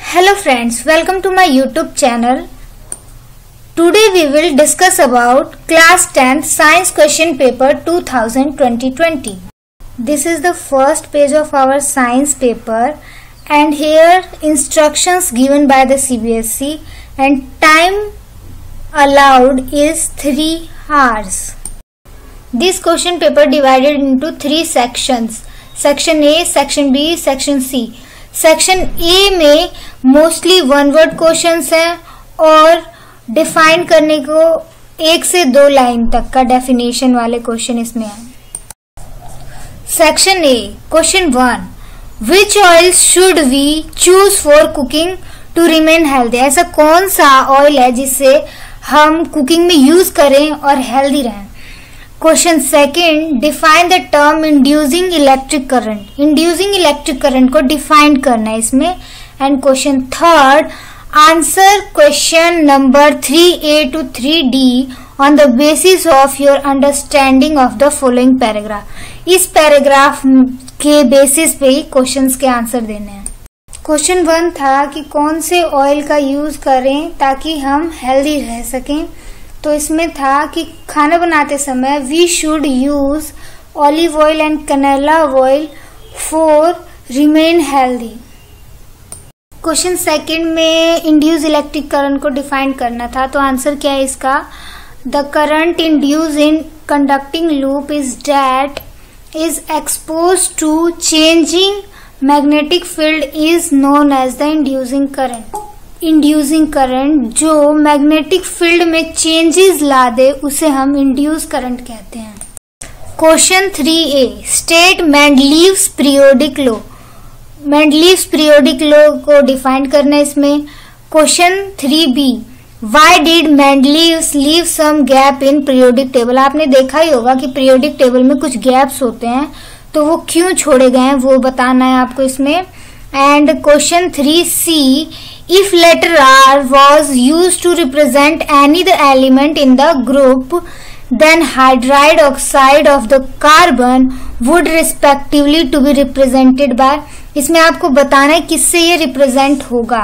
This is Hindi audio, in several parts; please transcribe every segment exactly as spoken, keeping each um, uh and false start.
Hello friends, welcome to my YouTube channel. Today we will discuss about class tenth science question paper twenty twenty. This is the first page of our science paper and here instructions given by the C B S E and time allowed is three hours. This question paper divided into three sections. Section A, Section B, Section C. Section A में मोस्टली वन वर्ड क्वेश्चंस हैं और डिफाइन करने को एक से दो लाइन तक का डेफिनेशन वाले क्वेश्चन इसमें हैं. Section A question one, which oil should we choose for cooking to remain healthy. ऐसा कौन सा ऑयल है जिससे हम कुकिंग में यूज करें और हेल्दी रहें. Question second, define the term inducing electric current. Inducing electric current को डिफाइन करना है इसमें. And question third, answer question number three A to three D on the basis of your understanding of the following paragraph. इस पैराग्राफ के बेसिस पे ही क्वेश्चंस के आंसर देने हैं. क्वेश्चन वन था कि कौन से ऑयल का यूज करें ताकि हम हेल्दी रह सकें. तो इसमें था कि खाना बनाते समय we should use olive oil and canola oil for remain healthy. Question second में इंड्यूस इलेक्ट्रिक करंट को डिफाइन करना था. तो आंसर क्या है इसका, the current induce in conducting loop is that is expose to changing magnetic field is known as the inducing current. Inducing current जो मैग्नेटिक फील्ड में चेंजेस ला दे उसे हम इंड्यूस करंट कहते हैं. Question three A, state Mendeleev's periodic law. Mendeleev's periodic law को डिफाइन करना है इसमें. Question three B, why did Mendeleev's leave some gap in periodic table. आपने देखा ही होगा कि पीरियोडिक टेबल में कुछ गैप्स होते हैं तो वो क्यों छोड़े गए हैं वो बताना है आपको इसमें. And question three C, if letter R was used to represent any the element in the group, then hydride oxide of the carbon would respectively to be represented by. इसमें आपको बताना है किससे ये रिप्रेजेंट होगा.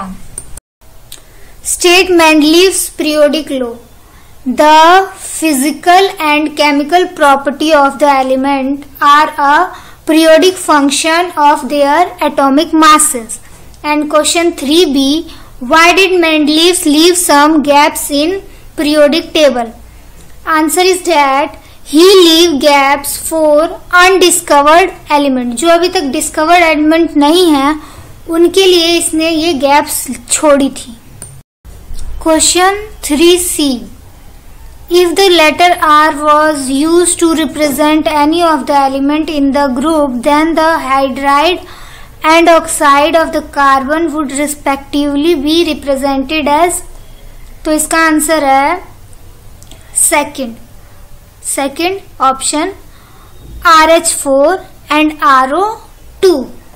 State Mendeleev's periodic law. The physical and chemical property of the element are a periodic function of their atomic masses. And question three b, why did Mendeleev leave some gaps in periodic table? Answer is that he leave gaps for undiscovered element. जो अभी तक discovered element नहीं है उनके लिए इसने ये gaps छोड़ी थी. Question three c, if the letter R was used to represent any of the element in the group, then the hydride and oxide of the carbon would respectively be represented as. तो इसका आंसर है second second option R H four and R O two.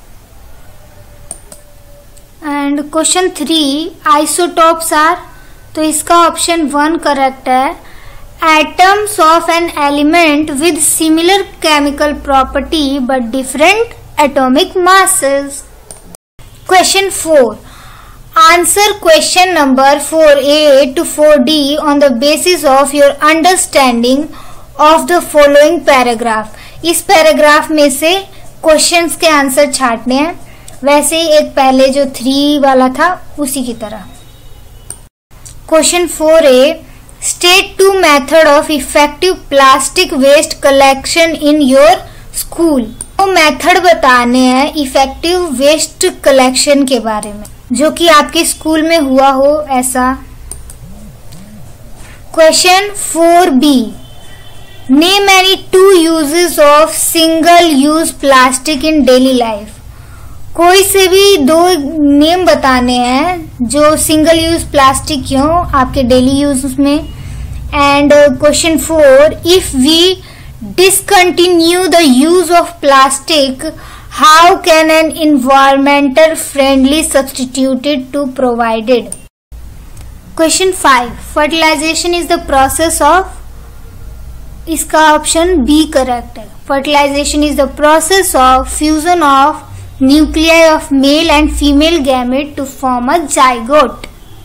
And question three, isotopes are. तो इसका ऑप्शन वन करेक्ट है. Atoms of an element with similar chemical property but different atomic masses. Question four, answer question number four A to four D on the basis of your understanding of the following paragraph. इस पैराग्राफ में से क्वेश्चंस के आंसर छांटने हैं वैसे ही एक पहले जो थ्री वाला था उसी की तरह. Question four A, state two method of effective plastic waste collection in your school. तो मेथड बताने हैं इफेक्टिव वेस्ट कलेक्शन के बारे में जो कि आपके स्कूल में हुआ हो ऐसा. Question four B, name any two uses of single use plastic in daily life. कोई से भी दो नेम बताने हैं जो सिंगल यूज प्लास्टिक क्यों आपके डेली यूज में. And question four, if we discontinue the use of plastic, how can an environmental friendly substitute to provided. Question five, fertilization is the process of. इसका ऑप्शन बी करेक्ट है. fertilization is the process of fusion of nuclei of male and female gamete to form a zygote.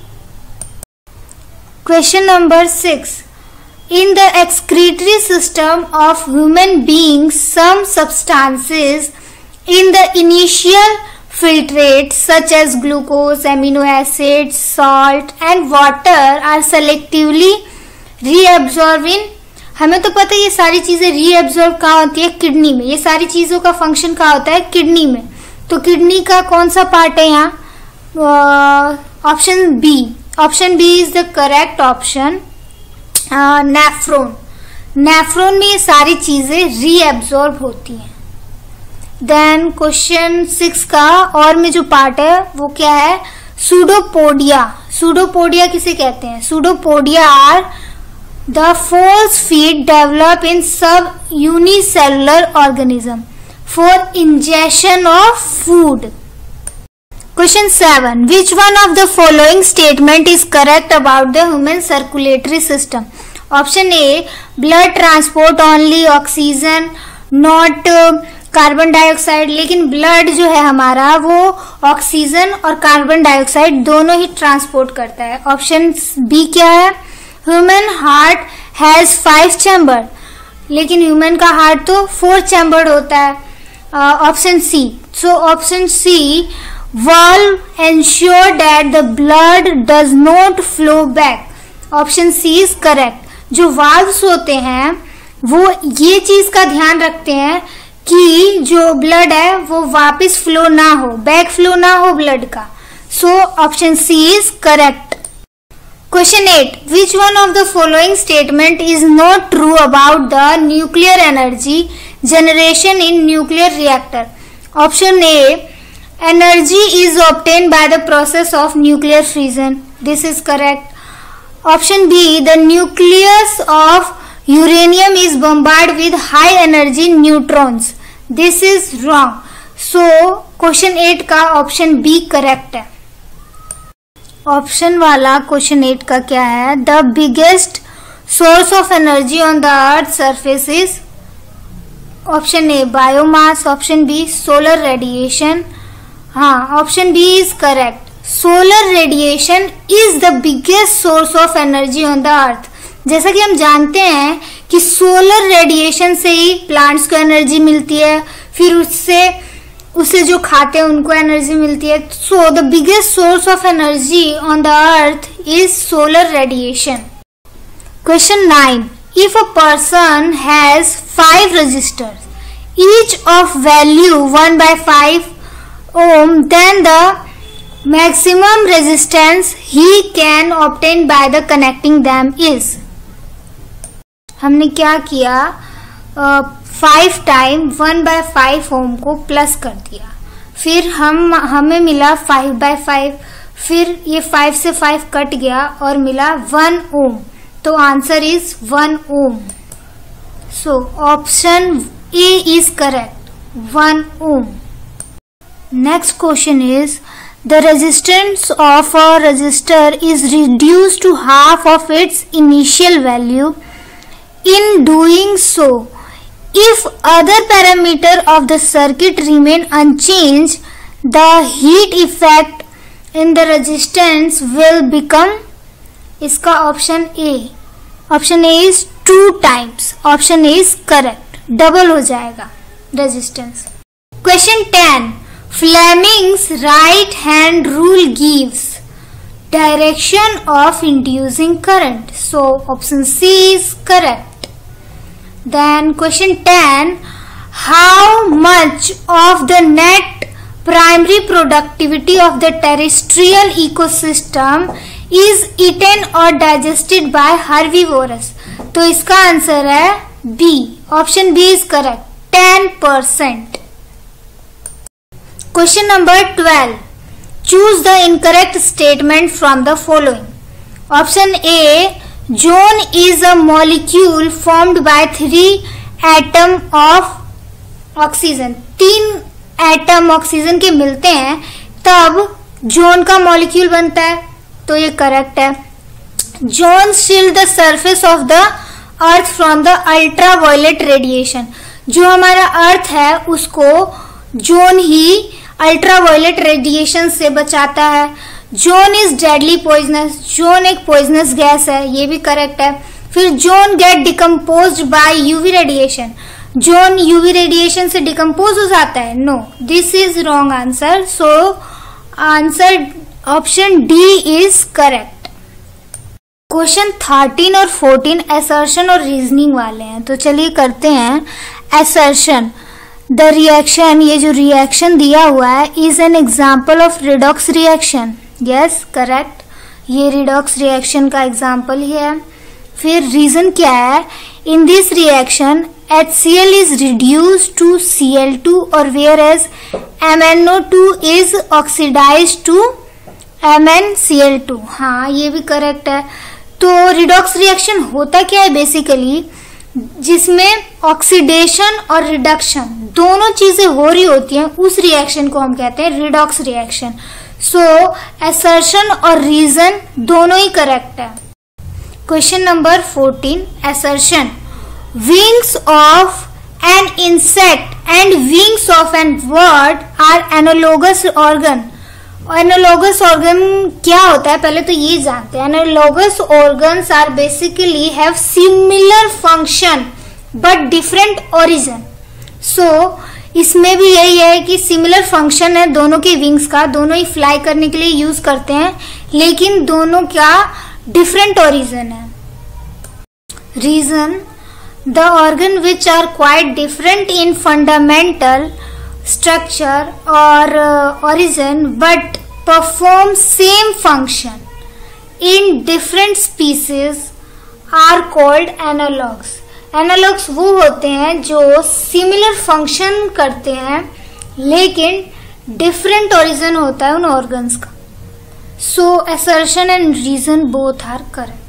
Question number six. In the excretory system of human beings, some substances in the initial filtrate such as glucose, amino acids, salt and water are selectively reabsorbed in. हमें तो पता है ये सारी चीजें रीएब्जॉर्ब कहाँ होती है, किडनी में. ये सारी चीजों का फंक्शन कहाँ होता है, किडनी में. तो किडनी का कौन सा पार्ट है यहाँ, option B. Option B is the correct option. Nephron. Nephron में ये सारी चीजें रीएब्जॉर्ब होती हैं. देन क्वेश्चन सिक्स का और में जो पार्ट है वो क्या है, सूडोपोडिया. सूडोपोडिया किसे कहते हैं, pseudopodia are the force feed develop in sub unicellular organism for injection of food. Question seven. Which one of the following statement is correct about the human circulatory system? Option A, blood transport only oxygen, not carbon dioxide. लेकिन ब्लड जो है हमारा वो ऑक्सीजन और कार्बन डाइऑक्साइड दोनों ही ट्रांसपोर्ट करता है. ऑप्शन बी क्या है, human heart has five chamber. लेकिन ह्यूमन का हार्ट तो फोर चैम्बर्ड होता है. Option C. So option C, valve ensure that the blood does not flow back. Option C is correct. जो वाल्व्स होते हैं वो ये चीज का ध्यान रखते हैं कि जो ब्लड है वो वापस फ्लो ना हो, बैक फ्लो ना हो ब्लड का. So option C is correct. Question eight. Which one of the following statement is not true about the nuclear energy generation in nuclear reactor. Option A, energy is obtained by the process of nuclear fission. This is correct. Option B, the nucleus of uranium is bombarded with high energy neutrons. This is wrong. So question eight का option B correct है. Option वाला question eight का क्या है, the biggest source of energy on the earth surface is. Option A, biomass. Option B, solar radiation. हाँ, option B is correct. Solar radiation is the biggest source of energy on the earth. जैसा कि हम जानते हैं कि सोलर रेडिएशन से ही प्लांट्स को एनर्जी मिलती है, फिर उससे उससे जो खाते हैं उनको एनर्जी मिलती है. So the biggest source of energy on the earth is solar radiation. Question nine. If a person has five registers, each of value one by five ohm, then the maximum resistance he can obtain by the connecting them is. हमने क्या किया, five time one by five ohm को प्लस कर दिया, फिर हम हमें मिला फाइव बाय फाइव, फिर ये फाइव से फाइव कट गया और मिला वन ओम. तो answer is one ohm. So option A is correct, one ohm. Next question is, the resistance of a resistor is reduced to half of its initial value. In doing so, if other parameter of the circuit remain unchanged, the heat effect in the resistance will become. इसका option A. Option A is two times. Option A is correct. Double हो जाएगा resistance. Question ten. Fleming's right hand rule gives direction of inducing current. So option C is correct. Then question ten. How much of the net primary productivity of the terrestrial ecosystem is eaten or digested by herbivores? तो इसका आंसर है B. Option B is correct. ten percent. Question number twelve. Choose the incorrect statement from the following. Option A, zone is a molecule formed by three atom of oxygen. तीन एटम ऑक्सीजन के मिलते हैं तब जोन का मॉलिक्यूल बनता है, तो ये करेक्ट है. Zone shield the surface of the earth from the ultraviolet radiation. जो हमारा अर्थ है उसको जोन ही अल्ट्रावायलेट रेडिएशन से बचाता है। Ozone is deadly poisonous, ozone एक पॉइजनस गैस है, ये भी करेक्ट है। फिर ozone get decomposed by UV radiation, ozone UV radiation से डिकम्पोज हो जाता है, no, this is wrong answer. So answer option D is correct. Question thirteen और फोर्टीन असर्शन और रीजनिंग वाले हैं, तो चलिए करते हैं। असर्शन, द रिएक्शन, ये जो रिएक्शन दिया हुआ है, is an example of redox reaction, yes correct, ये रिडॉक्स रिएक्शन का एग्जाम्पल ही है। फिर रीजन क्या है, in this reaction HCl is reduced to C L two और whereas M N O two is oxidized to M N C L two, हाँ ये भी करेक्ट है। तो रिडॉक्स रिएक्शन होता क्या है बेसिकली, जिसमें ऑक्सीडेशन और रिडक्शन दोनों चीजें हो रही होती हैं, उस रिएक्शन को हम कहते हैं रिडॉक्स रिएक्शन। सो असर्शन और रीजन दोनों ही करेक्ट है। Question number fourteen, assertion, wings of an insect and wings of an bird are analogous organ। Analogous organ क्या होता है पहले तो ये जानते हैं। Analogous organs are basically have similar function but different origin. So इसमें भी यही है कि सिमिलर फंक्शन है दोनों के विंग्स का, दोनों ही फ्लाई करने के लिए यूज करते हैं, लेकिन दोनों का डिफरेंट ओरिजिन है। Reason, the organ which are quite different in fundamental structure or uh, origin but perform same function in different species are called analogues। analogues वो होते हैं जो similar function करते हैं लेकिन different origin होता है उन organs का। so assertion and reason both are correct।